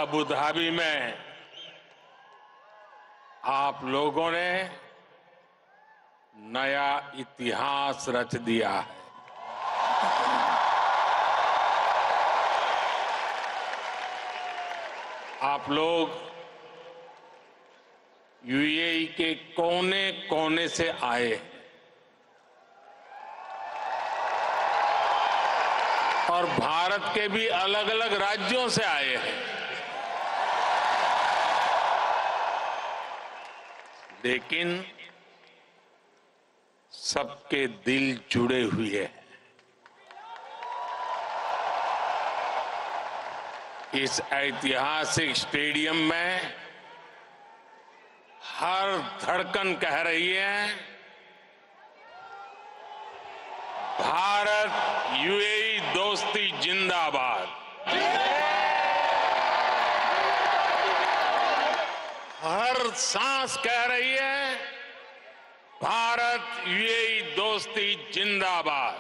Abu Dhabi में आप लोगों ने नया इतिहास रच दिया है। आप लोग यूएई के कोने कोने से आए और भारत के भी अलग अलग राज्यों से आए हैं, लेकिन सबके दिल जुड़े हुए हैं। इस ऐतिहासिक स्टेडियम में हर धड़कन कह रही है, भारत यूएई दोस्ती जिंदाबाद। हर सांस कह रही है, भारत यूएई दोस्ती जिंदाबाद।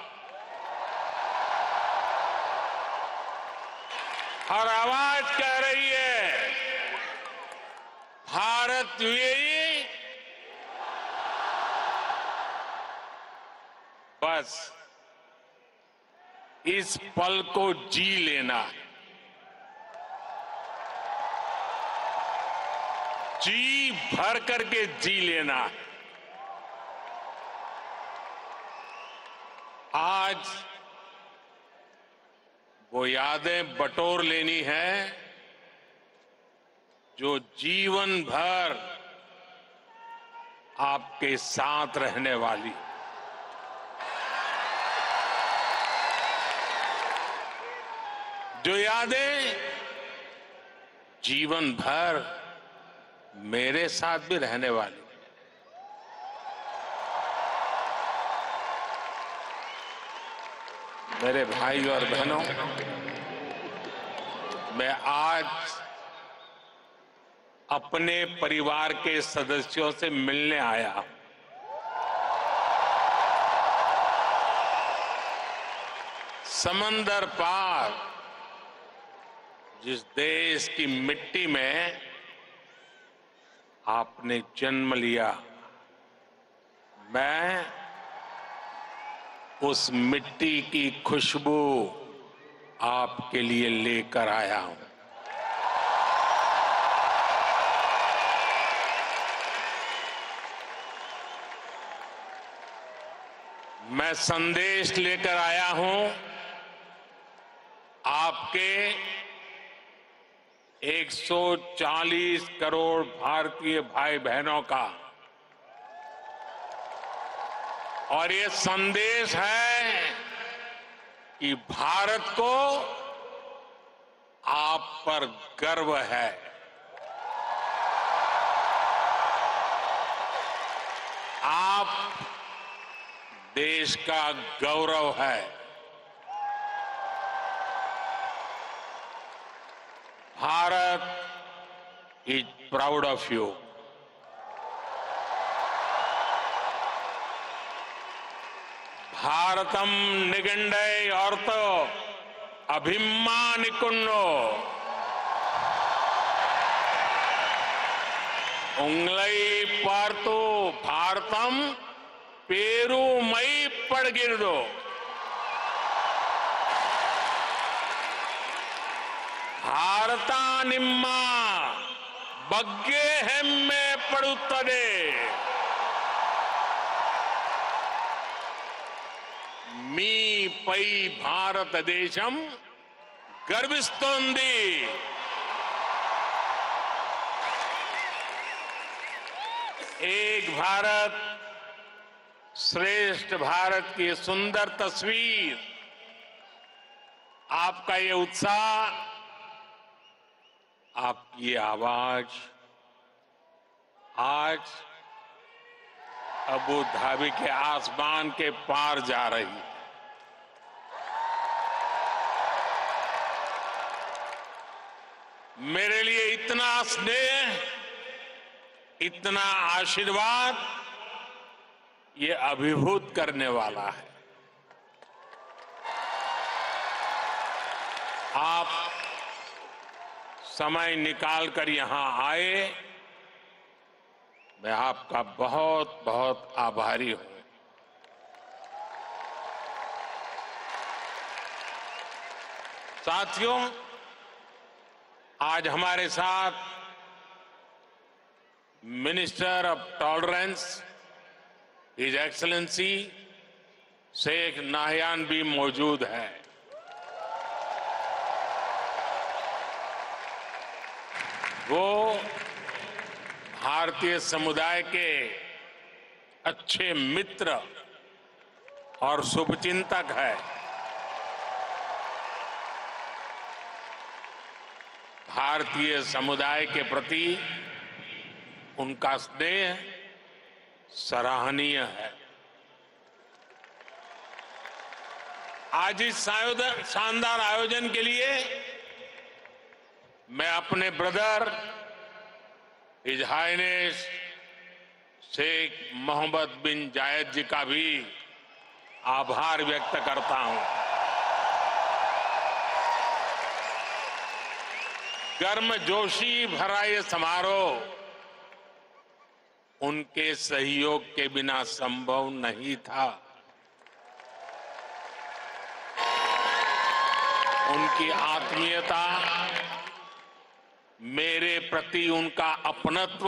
हर आवाज कह रही है, भारत यूएई। बस इस पल को जी लेना है, जी भर करके जी लेना है। आज वो यादें बटोर लेनी है जो जीवन भर आपके साथ रहने वाली। जो यादें जीवन भर मेरे साथ भी रहने वाली। मेरे भाई और बहनों, मैं आज अपने परिवार के सदस्यों से मिलने आया हूं। समंदर पार जिस देश की मिट्टी में आपने जन्म लिया, मैं उस मिट्टी की खुशबू आपके लिए लेकर आया हूं। मैं संदेश लेकर आया हूं आपके 140 करोड़ भारतीय भाई बहनों का, और ये संदेश है कि भारत को आप पर गर्व है। आप देश का गौरव है। Bharat is proud of you. भारतम निगंडे औरतो अभिमानिकुन्नो उंगलई पार्तो भारतम पेरू मई पड़गिरदो। भारता निम्मा बग्गे हेम्मे पड़ुत्तदे। मी पै भारत देशम गर्विस्तोंदी। एक भारत श्रेष्ठ भारत की सुंदर तस्वीर, आपका ये उत्साह, आपकी ये आवाज आज अबू धाबी के आसमान के पार जा रही है। मेरे लिए इतना स्नेह, इतना आशीर्वाद, ये अभिभूत करने वाला है। आप समय निकालकर यहां आए, मैं आपका बहुत बहुत आभारी हूं। साथियों, आज हमारे साथ minister of tolerance his excellency Sheikh Nahyan भी मौजूद है। वो भारतीय समुदाय के अच्छे मित्र और शुभचिंतक है। भारतीय समुदाय के प्रति उनका स्नेह सराहनीय है। आज इस शानदार आयोजन के लिए मैं अपने brother his highness Sheikh Mohammed bin Zayed ji का भी आभार व्यक्त करता हूं। गर्मजोशी भरा ये समारोह उनके सहयोग के बिना संभव नहीं था। उनकी आत्मीयता, मेरे प्रति उनका अपनत्व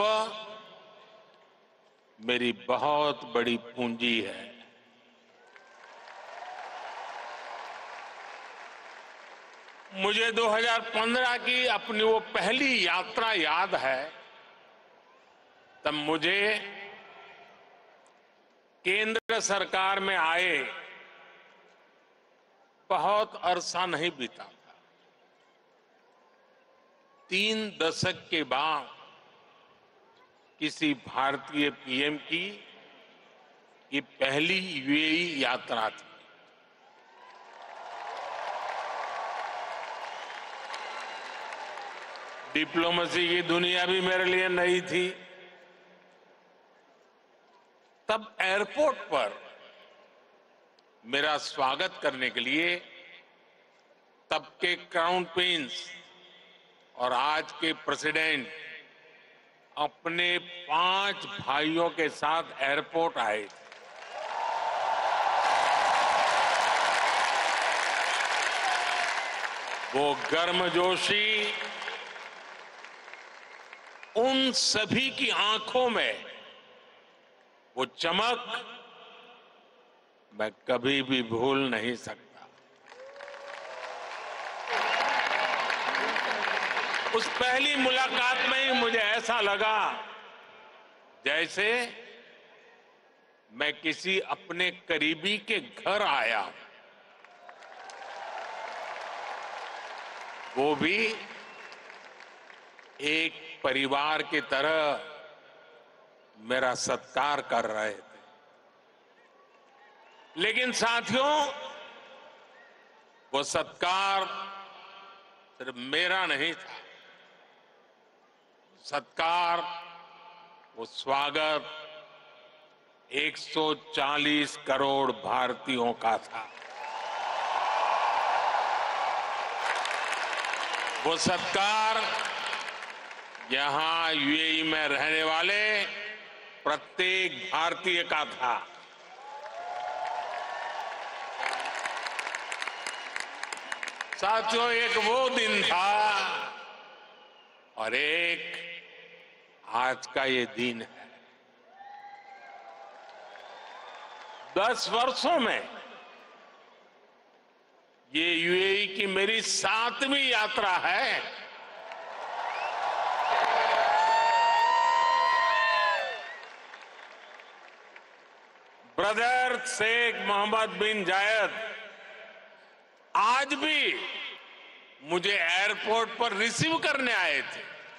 मेरी बहुत बड़ी पूंजी है। मुझे 2015 की अपनी वो पहली यात्रा याद है। तब मुझे केंद्र सरकार में आए बहुत अरसा नहीं बीता था। 3 दशक के बाद किसी भारतीय पीएम की ये पहली यूएई यात्रा थी। डिप्लोमेसी की दुनिया भी मेरे लिए नई थी। तब एयरपोर्ट पर मेरा स्वागत करने के लिए तब के क्राउन प्रिंस और आज के प्रेसिडेंट अपने 5 भाइयों के साथ एयरपोर्ट आए थे। वो गर्मजोशी, उन सभी की आंखों में वो चमक मैं कभी भी भूल नहीं सकता। उस पहली मुलाकात में ही मुझे ऐसा लगा जैसे मैं किसी अपने करीबी के घर आया, वो भी एक परिवार की तरह मेरा सत्कार कर रहे थे। लेकिन साथियों, वो सत्कार सिर्फ मेरा नहीं था। सत्कार, वो स्वागत 140 करोड़ भारतीयों का था। वो सत्कार यहां यूएई में रहने वाले प्रत्येक भारतीय का था। साथियों, एक वो दिन था और एक आज का ये दिन है। 10 वर्षों में ये यूएई की मेरी 7वीं यात्रा है। ब्रदर शेख मोहम्मद बिन जायद आज भी मुझे एयरपोर्ट पर रिसीव करने आए थे।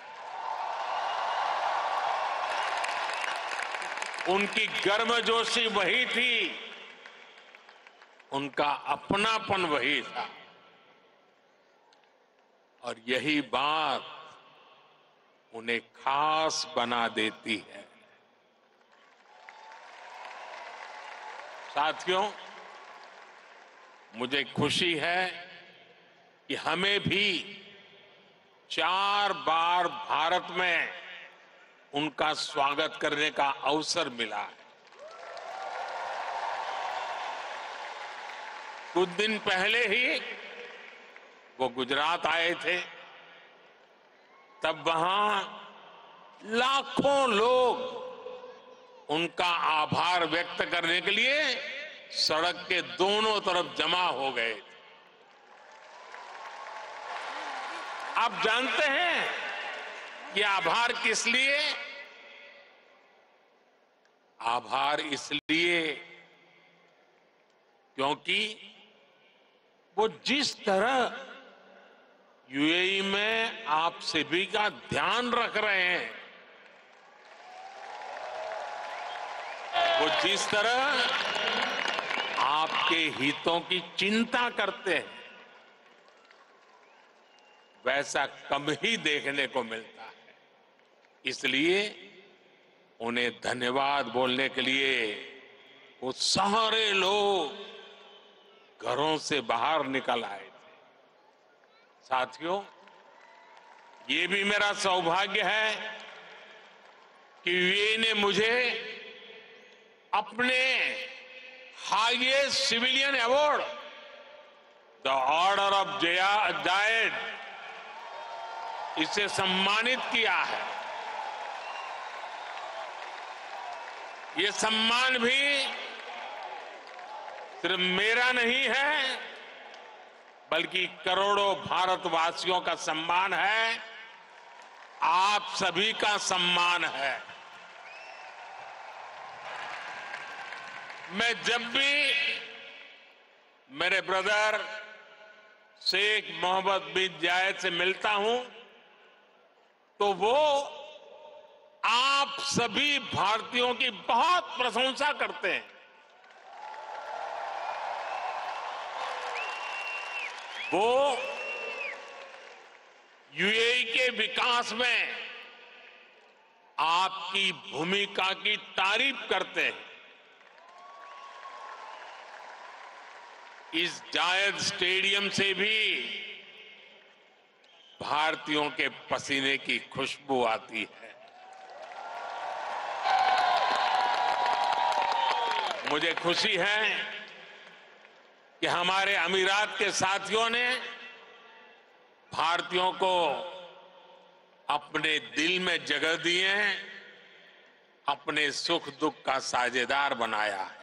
उनकी गर्मजोशी वही थी, उनका अपनापन वही था, और यही बात उन्हें खास बना देती है। साथियों, मुझे खुशी है कि हमें भी 4 बार भारत में उनका स्वागत करने का अवसर मिला है। कुछ दिन पहले ही वो गुजरात आए थे, तब वहां लाखों लोग उनका आभार व्यक्त करने के लिए सड़क के दोनों तरफ जमा हो गए। आप जानते हैं कि आभार किस लिए? आभार इसलिए क्योंकि वो जिस तरह यूएई में आप सभी का ध्यान रख रहे हैं, वो जिस तरह आपके हितों की चिंता करते हैं, वैसा कम ही देखने को मिलता है। इसलिए उन्हें धन्यवाद बोलने के लिए वो सारे लोग घरों से बाहर निकल आए थे। साथियों, ये भी मेरा सौभाग्य है कि यूएई ने मुझे अपने highest civilian award the order of Zayed इसे सम्मानित किया है। ये सम्मान भी सिर्फ मेरा नहीं है, बल्कि करोड़ों भारतवासियों का सम्मान है, आप सभी का सम्मान है। मैं जब भी मेरे ब्रदर शेख मोहम्मद बिन जायद से मिलता हूं, तो वो आप सभी भारतीयों की बहुत प्रशंसा करते हैं। वो यूएई के विकास में आपकी भूमिका की तारीफ करते हैं। इस जायद स्टेडियम से भी भारतीयों के पसीने की खुशबू आती है। मुझे खुशी है कि हमारे अमीरात के साथियों ने भारतीयों को अपने दिल में जगह दी है, अपने सुख दुख का साझेदार बनाया है।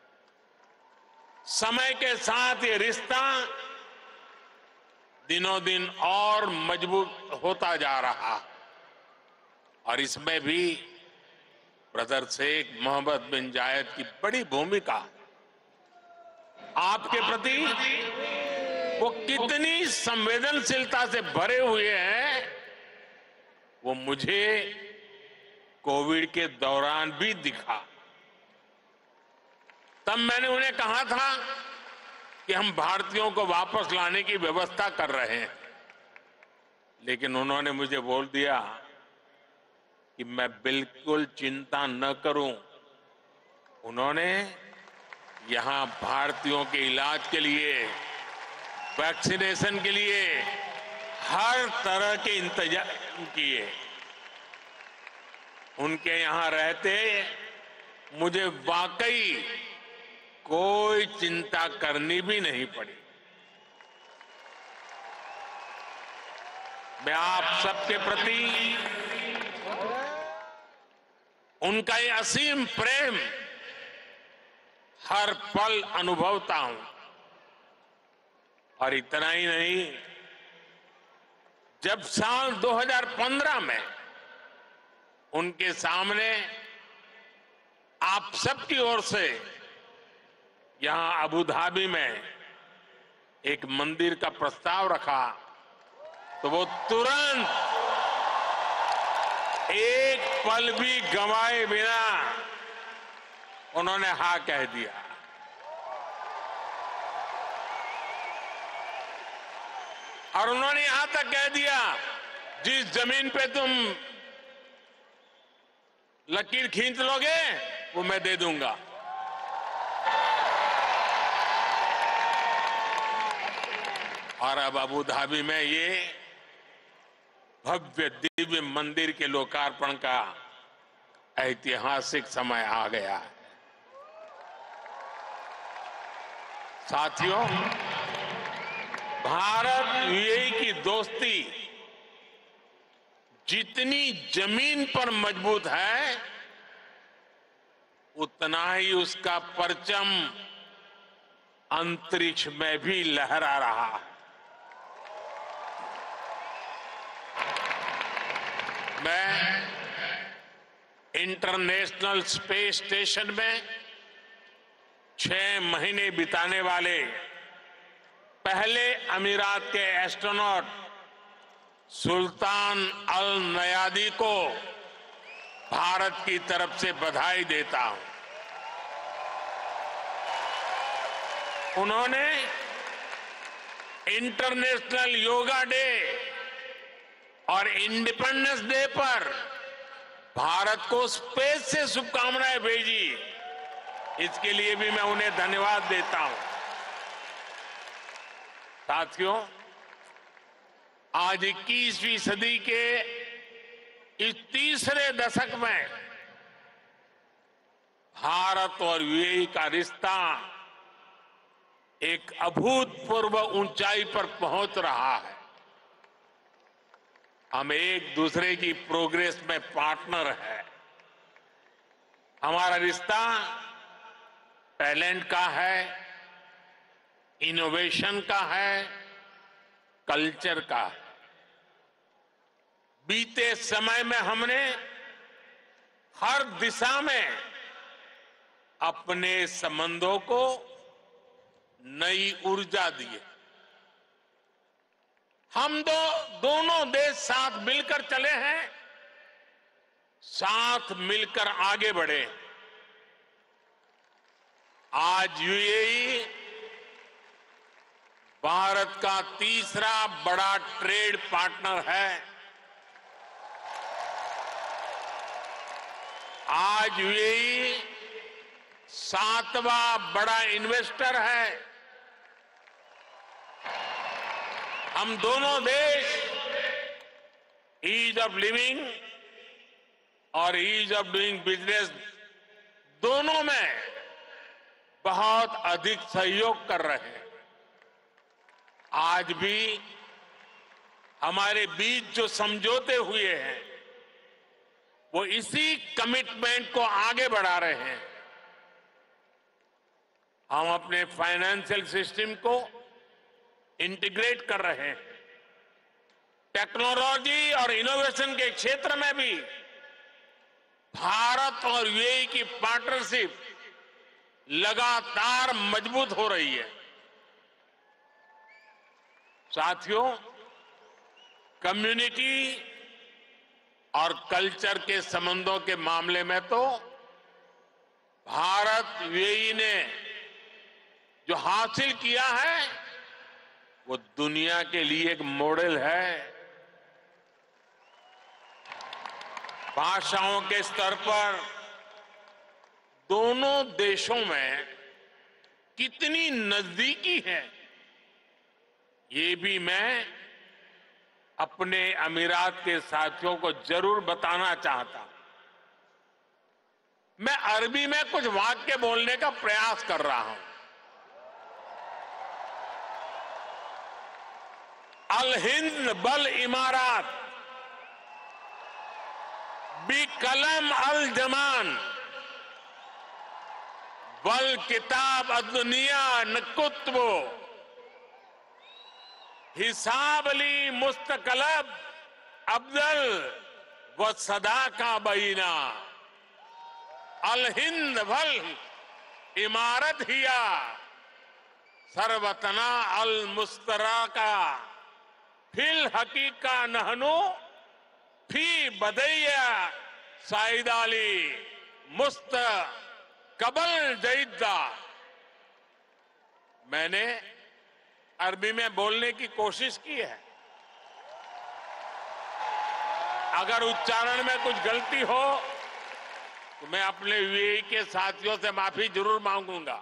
समय के साथ ये रिश्ता दिनों दिन और मजबूत होता जा रहा, और इसमें भी ब्रदर शेख मोहम्मद बिन जायद की बड़ी भूमिका। आपके प्रति वो कितनी संवेदनशीलता से भरे हुए हैं, वो मुझे कोविड के दौरान भी दिखा। तब मैंने उन्हें कहा था कि हम भारतीयों को वापस लाने की व्यवस्था कर रहे हैं, लेकिन उन्होंने मुझे बोल दिया कि मैं बिल्कुल चिंता न करूं। उन्होंने यहां भारतीयों के इलाज के लिए, वैक्सीनेशन के लिए हर तरह के इंतजाम किए। उनके यहां रहते मुझे वाकई कोई चिंता करनी भी नहीं पड़ी। मैं आप सबके प्रति उनका ये असीम प्रेम हर पल अनुभवता हूं। और इतना ही नहीं, जब साल 2015 में उनके सामने आप सबकी ओर से यहां अबू धाबी में एक मंदिर का प्रस्ताव रखा, तो वो तुरंत एक पल भी गंवाए बिना उन्होंने हाँ कह दिया। और उन्होंने यहां तक कह दिया, जिस जमीन पे तुम लकीर खींच लोगे वो मैं दे दूंगा। और अब अबू धाबी में ये भव्य दिव्य मंदिर के लोकार्पण का ऐतिहासिक समय आ गया है। साथियों, भारत यूएई की दोस्ती जितनी जमीन पर मजबूत है, उतना ही उसका परचम अंतरिक्ष में भी लहरा रहा है। मैं इंटरनेशनल स्पेस स्टेशन में 6 महीने बिताने वाले पहले अमीरात के एस्ट्रोनॉट सुल्तान अल नयादी को भारत की तरफ से बधाई देता हूं। उन्होंने इंटरनेशनल योगा डे और इंडिपेंडेंस डे पर भारत को स्पेस से शुभकामनाएं भेजी। इसके लिए भी मैं उन्हें धन्यवाद देता हूं। साथियों, आज 21वीं सदी के इस तीसरे दशक में भारत और यूएई का रिश्ता एक अभूतपूर्व ऊंचाई पर पहुंच रहा है। हम एक दूसरे की प्रोग्रेस में पार्टनर हैं। हमारा रिश्ता टैलेंट का है, इनोवेशन का है, कल्चर का है। बीते समय में हमने हर दिशा में अपने संबंधों को नई ऊर्जा दी है। हम दोनों देश साथ मिलकर चले हैं, साथ मिलकर आगे बढ़े। आज यूएई भारत का तीसरा बड़ा ट्रेड पार्टनर है। आज यूएई 7वां बड़ा इन्वेस्टर है। हम दोनों देश ईज ऑफ लिविंग और ईज ऑफ डूइंग बिजनेस दोनों में बहुत अधिक सहयोग कर रहे हैं। आज भी हमारे बीच जो समझौते हुए हैं, वो इसी कमिटमेंट को आगे बढ़ा रहे हैं। हम अपने फाइनेंशियल सिस्टम को इंटीग्रेट कर रहे हैं। टेक्नोलॉजी और इनोवेशन के क्षेत्र में भी भारत और यूएई की पार्टनरशिप लगातार मजबूत हो रही है। साथियों, कम्युनिटी और कल्चर के संबंधों के मामले में तो भारत यूएई ने जो हासिल किया है, वो दुनिया के लिए एक मॉडल है। भाषाओं के स्तर पर दोनों देशों में कितनी नजदीकी है, ये भी मैं अपने अमीरात के साथियों को जरूर बताना चाहता हूं। मैं अरबी में कुछ वाक्य बोलने का प्रयास कर रहा हूं। अल हिंद बल इमारात बी कलम अल जमान बल किताब अदुनिया नकुत्बो हिसाब अली मुस्तकलब अब्दल व सदा का बईना। अल हिंद भल इमारत हिया सरवतना अल मुस्तरा का फिल हकीका नहनु फी बदैया साइदाली मुस्त कबल जईदा। मैंने अरबी में बोलने की कोशिश की है। अगर उच्चारण में कुछ गलती हो तो मैं अपने यूएई के साथियों से माफी जरूर मांगूंगा।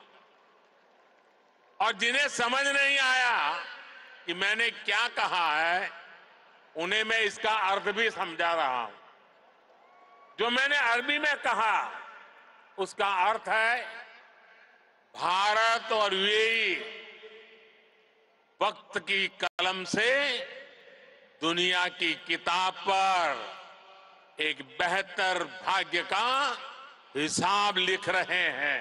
और जिन्हें समझ नहीं आया कि मैंने क्या कहा है, उन्हें मैं इसका अर्थ भी समझा रहा हूं। जो मैंने अरबी में कहा उसका अर्थ है भारत और यूएई वक्त की कलम से दुनिया की किताब पर एक बेहतर भाग्य का हिसाब लिख रहे हैं।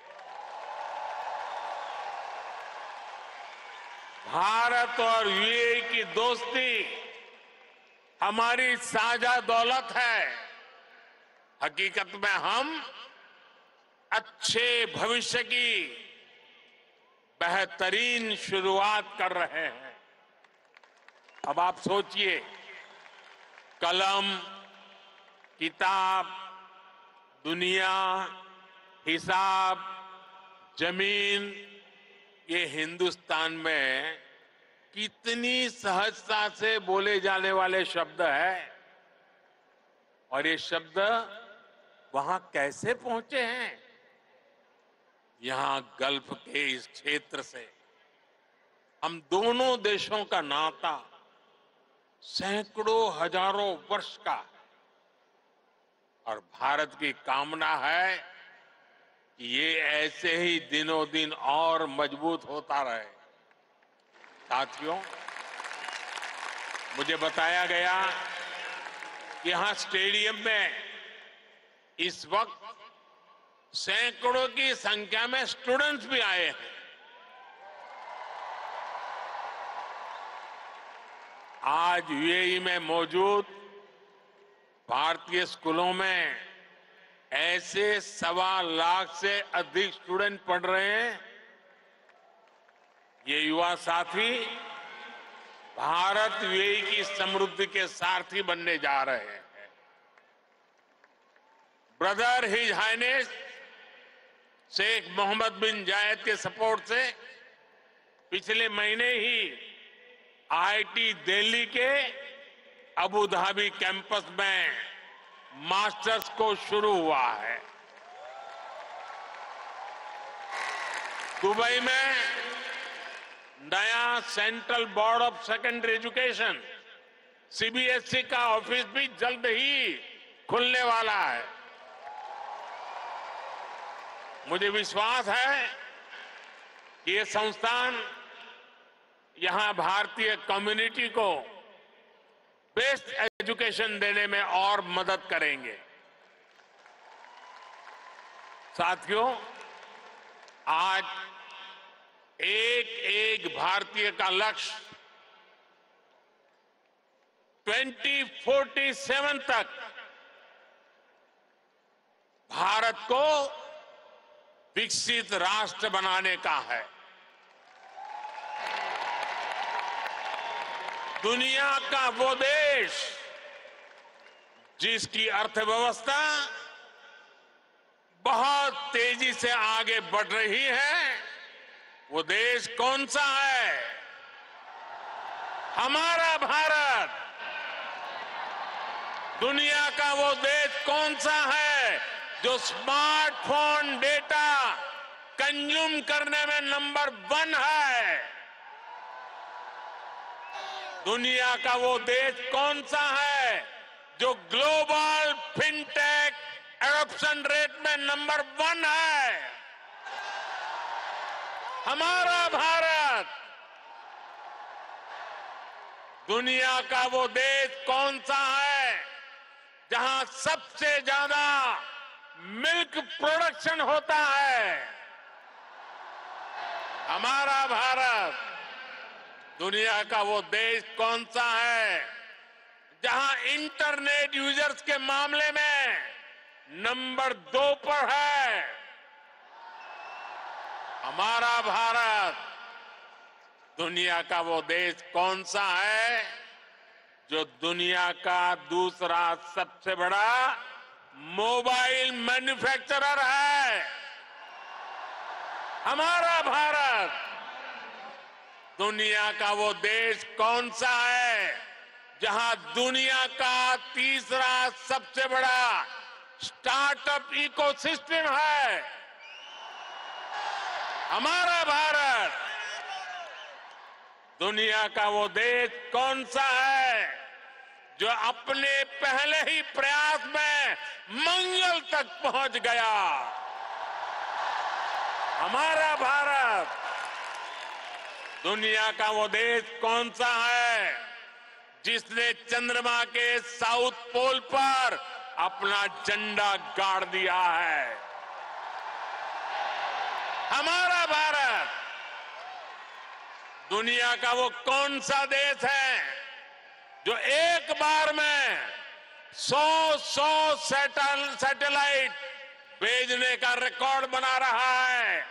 भारत और यूएई की दोस्ती हमारी साझा दौलत है। हकीकत में हम अच्छे भविष्य की बेहतरीन शुरुआत कर रहे हैं। अब आप सोचिए, कलम, किताब, दुनिया, हिसाब, जमीन, ये हिंदुस्तान में कितनी सहजता से बोले जाने वाले शब्द हैं और ये शब्द वहां कैसे पहुंचे हैं? यहां गल्फ के इस क्षेत्र से हम दोनों देशों का नाता सैकड़ों हजारों वर्ष का है और भारत की कामना है कि ये ऐसे ही दिनों दिन और मजबूत होता रहे। साथियों, मुझे बताया गया कि यहां स्टेडियम में इस वक्त सैकड़ों की संख्या में स्टूडेंट्स भी आए हैं। आज यूएई में मौजूद भारतीय स्कूलों में ऐसे 1.25 लाख से अधिक स्टूडेंट पढ़ रहे हैं। ये युवा साथी भारत यूएई की समृद्धि के सारथी बनने जा रहे हैं। Brother his highness Sheikh Mohammed bin Zayed के सपोर्ट से पिछले महीने ही आईआईटी दिल्ली के अबू धाबी कैंपस में मास्टर्स कोर्स शुरू हुआ है। दुबई में नया central board of secondary education CBSE का ऑफिस भी जल्द ही खुलने वाला है। मुझे विश्वास है कि ये संस्थान यहां भारतीय कम्युनिटी को बेस्ट एजुकेशन देने में और मदद करेंगे। साथियों, आज एक एक भारतीय का लक्ष्य 2047 तक भारत को विकसित राष्ट्र बनाने का है। दुनिया का वो देश जिसकी अर्थव्यवस्था बहुत तेजी से आगे बढ़ रही है, वो देश कौन सा है? हमारा भारत। दुनिया का वो देश कौन सा है जो स्मार्टफोन डेटा कंज्यूम करने में नंबर 1 है? दुनिया का वो देश कौन सा है जो ग्लोबल फिनटेक एडॉप्शन रेट में नंबर 1 है? हमारा भारत। दुनिया का वो देश कौन सा है जहां सबसे ज्यादा मिल्क प्रोडक्शन होता है? हमारा भारत। दुनिया का वो देश कौन सा है जहां इंटरनेट यूजर्स के मामले में नंबर 2 पर है? हमारा भारत। दुनिया का वो देश कौन सा है जो दुनिया का दूसरा सबसे बड़ा मोबाइल मैन्युफैक्चरर है? हमारा भारत। दुनिया का वो देश कौन सा है जहां दुनिया का तीसरा सबसे बड़ा स्टार्टअप इकोसिस्टम है? हमारा भारत। दुनिया का वो देश कौन सा है जो अपने पहले ही प्रयास में मंगल तक पहुंच गया। हमारा भारत दुनिया का वो देश कौन सा है जिसने चंद्रमा के साउथ पोल पर अपना झंडा गाड़ दिया है? हमारा भारत दुनिया का वो कौन सा देश है जो एक बार में 100 सैटेलाइट भेजने का रिकॉर्ड बना रहा है?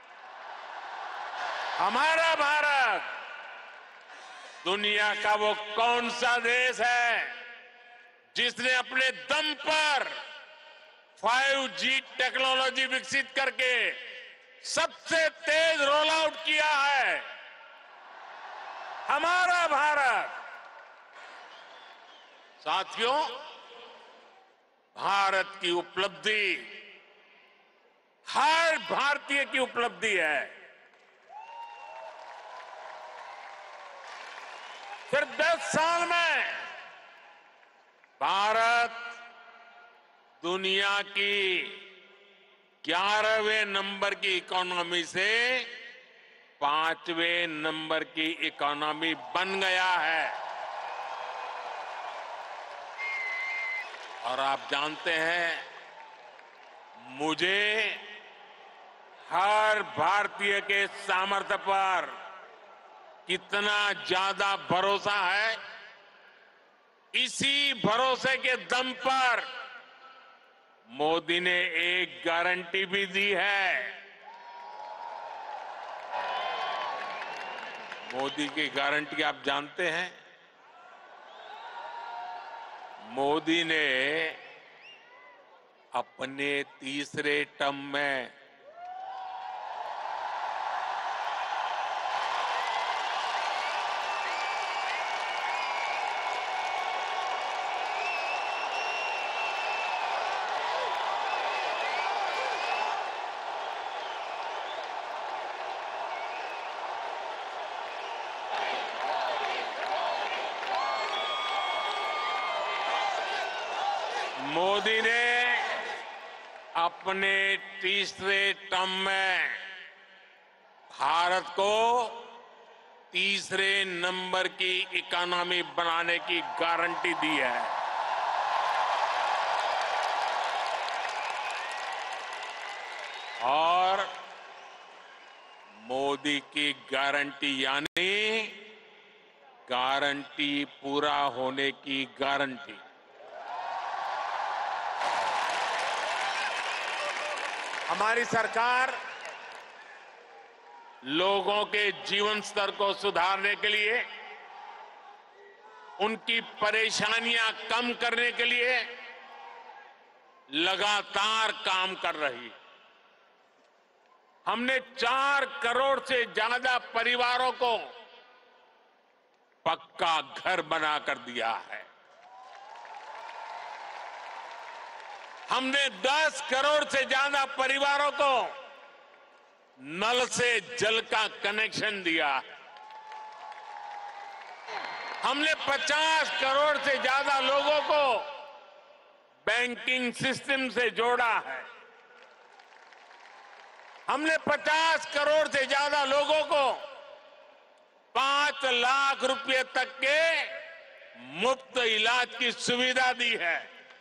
हमारा भारत दुनिया का वो कौन सा देश है जिसने अपने दम पर 5G टेक्नोलॉजी विकसित करके सबसे तेज रोल आउट किया है? हमारा भारत। साथियों, भारत की उपलब्धि हर भारतीय की उपलब्धि है। सिर्फ 10 साल में भारत दुनिया की 11वें नंबर की इकोनॉमी से 5वें नंबर की इकोनॉमी बन गया है। और आप जानते हैं, मुझे हर भारतीय के सामर्थ्य पर कितना ज्यादा भरोसा है। इसी भरोसे के दम पर मोदी ने एक गारंटी भी दी है। मोदी की गारंटी आप जानते हैं? मोदी ने अपने तीसरे टर्म में मोदी ने अपने तीसरे टर्म में भारत को तीसरे नंबर की इकोनॉमी बनाने की गारंटी दी है। और मोदी की गारंटी यानी गारंटी पूरा होने की गारंटी। हमारी सरकार लोगों के जीवन स्तर को सुधारने के लिए, उनकी परेशानियां कम करने के लिए लगातार काम कर रही है। हमने 4 करोड़ से ज्यादा परिवारों को पक्का घर बनाकर दिया है। हमने 10 करोड़ से ज्यादा परिवारों को नल से जल का कनेक्शन दिया है। हमने 50 करोड़ से ज्यादा लोगों को बैंकिंग सिस्टम से जोड़ा है। हमने 50 करोड़ से ज्यादा लोगों को 5 लाख रुपए तक के मुफ्त इलाज की सुविधा दी है।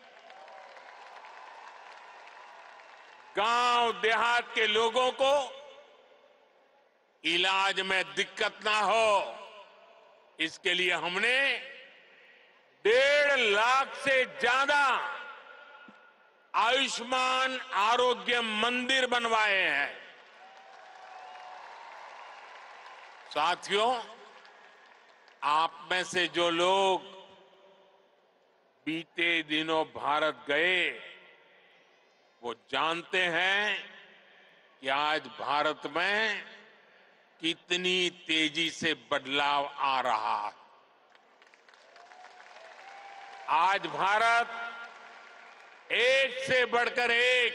गांव देहात के लोगों को इलाज में दिक्कत ना हो, इसके लिए हमने 1.5 लाख से ज्यादा आयुष्मान आरोग्य मंदिर बनवाए हैं। साथियों, आप में से जो लोग बीते दिनों भारत गए, वो जानते हैं कि आज भारत में कितनी तेजी से बदलाव आ रहा है। आज भारत एक से बढ़कर एक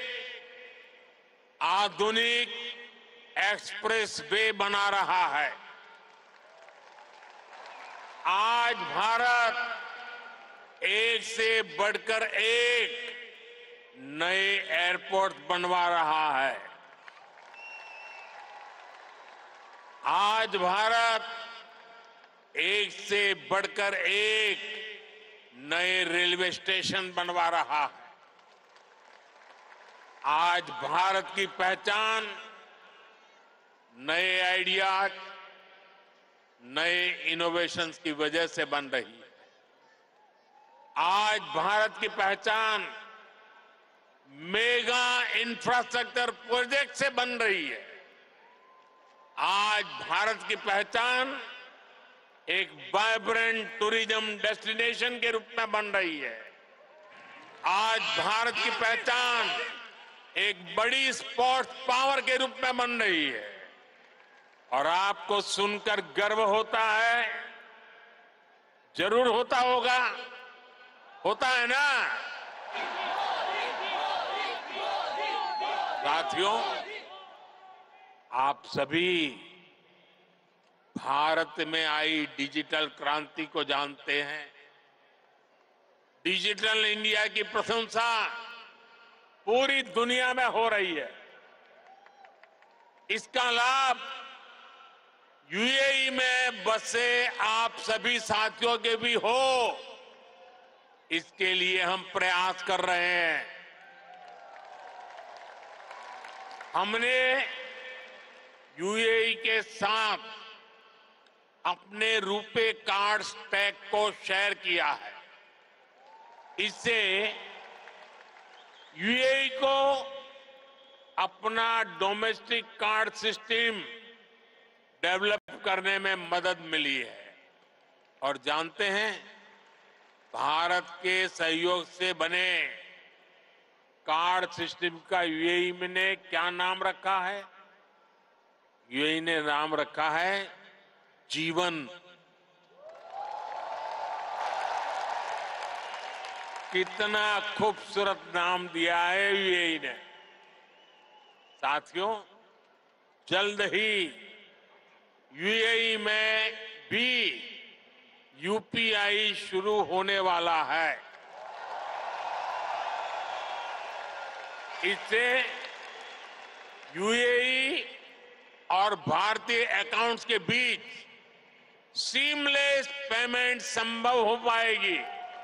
आधुनिक एक्सप्रेस वे बना रहा है। आज भारत एक से बढ़कर एक नए एयरपोर्ट बनवा रहा है। आज भारत एक से बढ़कर एक नए रेलवे स्टेशन बनवा रहा है। आज भारत की पहचान नए आइडियाज, नए इनोवेशंस की वजह से बन रही है। आज भारत की पहचान मेगा इंफ्रास्ट्रक्चर प्रोजेक्ट से बन रही है। आज भारत की पहचान एक वाइब्रेंट टूरिज्म डेस्टिनेशन के रूप में बन रही है। आज भारत की पहचान एक बड़ी स्पोर्ट्स पावर के रूप में बन रही है। और आपको सुनकर गर्व होता है, जरूर होता होगा, होता है ना साथियों? आप सभी भारत में आई डिजिटल क्रांति को जानते हैं। डिजिटल इंडिया की प्रशंसा पूरी दुनिया में हो रही है। इसका लाभ यूएई में बसे आप सभी साथियों के भी हो, इसके लिए हम प्रयास कर रहे हैं। हमने यूएई के साथ अपने रुपे कार्ड स्टैक को शेयर किया है। इससे यूएई को अपना डोमेस्टिक कार्ड सिस्टम डेवलप करने में मदद मिली है। और जानते हैं, भारत के सहयोग से बने कार्ड सिस्टम का यूएई ने क्या नाम रखा है? यूएई ने नाम रखा है जीवन। कितना खूबसूरत नाम दिया है यूएई ने। साथियों, जल्द ही यूएई में भी यूपीआई शुरू होने वाला है। इससे यूएई और भारतीय अकाउंट्स के बीच सीमलेस पेमेंट संभव हो पाएगी।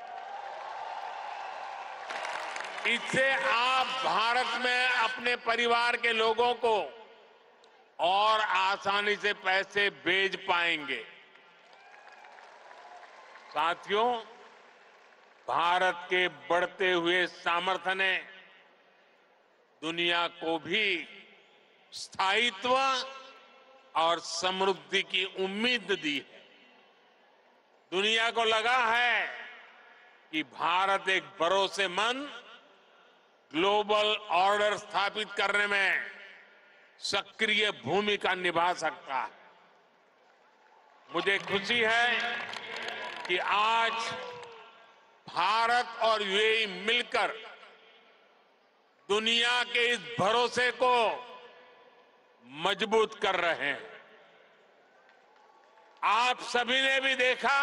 इससे आप भारत में अपने परिवार के लोगों को और आसानी से पैसे भेज पाएंगे। साथियों, भारत के बढ़ते हुए सामर्थ्य ने दुनिया को भी स्थायित्व और समृद्धि की उम्मीद दी है। दुनिया को लगा है कि भारत एक भरोसेमंद ग्लोबल ऑर्डर स्थापित करने में सक्रिय भूमिका निभा सकता है। मुझे खुशी है कि आज भारत और यूएई मिलकर दुनिया के इस भरोसे को मजबूत कर रहे हैं। आप सभी ने भी देखा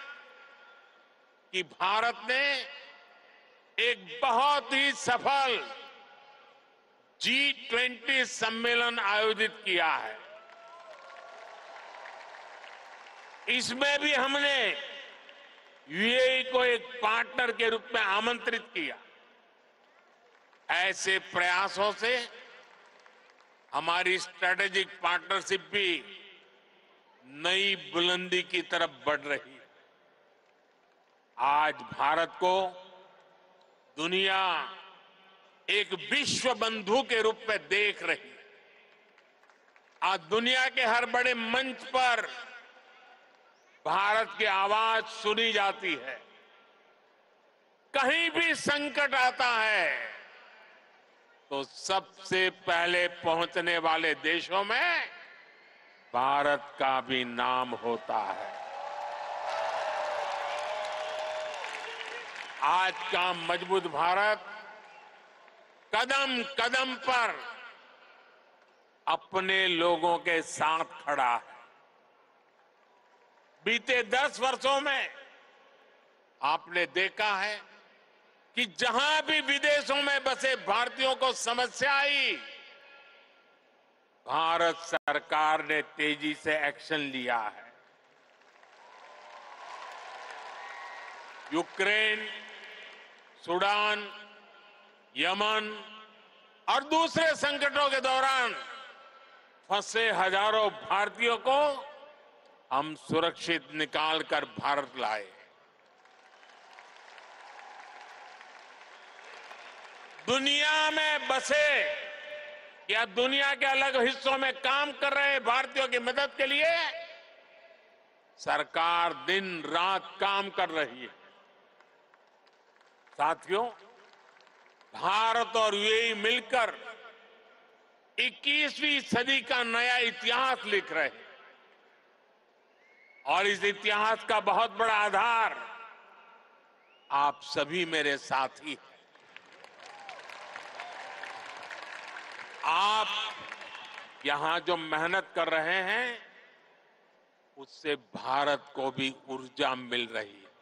कि भारत ने एक बहुत ही सफल G20 सम्मेलन आयोजित किया है। इसमें भी हमने यूएई को एक पार्टनर के रूप में आमंत्रित किया। ऐसे प्रयासों से हमारी स्ट्रेटेजिक पार्टनरशिप भी नई बुलंदी की तरफ बढ़ रही है। आज भारत को दुनिया एक विश्व बंधु के रूप में देख रही है। आज दुनिया के हर बड़े मंच पर भारत की आवाज सुनी जाती है। कहीं भी संकट आता है तो सबसे पहले पहुंचने वाले देशों में भारत का भी नाम होता है। आज का मजबूत भारत कदम कदम पर अपने लोगों के साथ खड़ा है। बीते 10 वर्षों में आपने देखा है कि जहां भी विदेशों में बसे भारतीयों को समस्या आई, भारत सरकार ने तेजी से एक्शन लिया है। यूक्रेन, सूडान, यमन और दूसरे संकटों के दौरान फंसे हजारों भारतीयों को हम सुरक्षित निकालकर भारत लाए। दुनिया में बसे या दुनिया के अलग हिस्सों में काम कर रहे भारतीयों की मदद के लिए सरकार दिन रात काम कर रही है। साथियों, भारत और यूएई मिलकर 21वीं सदी का नया इतिहास लिख रहे हैं और इस इतिहास का बहुत बड़ा आधार आप सभी मेरे साथी हैं। आप यहां जो मेहनत कर रहे हैं उससे भारत को भी ऊर्जा मिल रही है।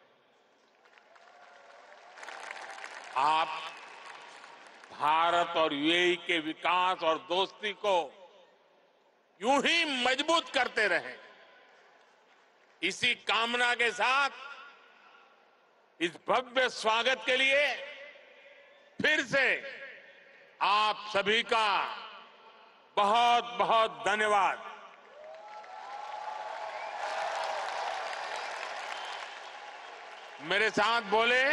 आप भारत और यूएई के विकास और दोस्ती को यूं ही मजबूत करते रहें, इसी कामना के साथ इस भव्य स्वागत के लिए फिर से आप सभी का बहुत बहुत धन्यवाद। मेरे साथ बोले,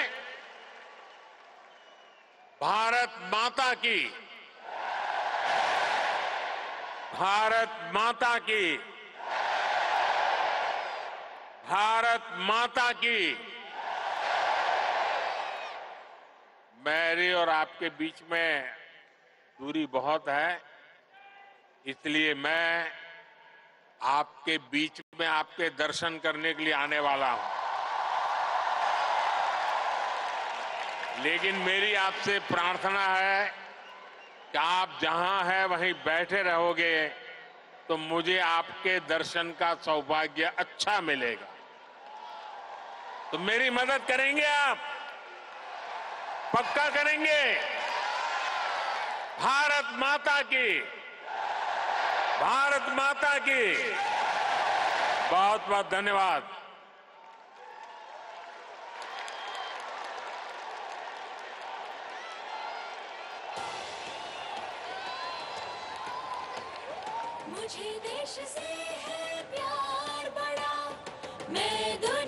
भारत माता की, भारत माता की, भारत माता की। मेरी और आपके बीच में दूरी बहुत है, इसलिए मैं आपके बीच में आपके दर्शन करने के लिए आने वाला हूं। लेकिन मेरी आपसे प्रार्थना है कि आप जहां हैं वहीं बैठे रहोगे तो मुझे आपके दर्शन का सौभाग्य अच्छा मिलेगा। तो मेरी मदद करेंगे आप? पक्का करेंगे? भारत माता की, भारत माता की। बहुत बहुत धन्यवाद। मुझे देश से है प्यार बड़ा, मैं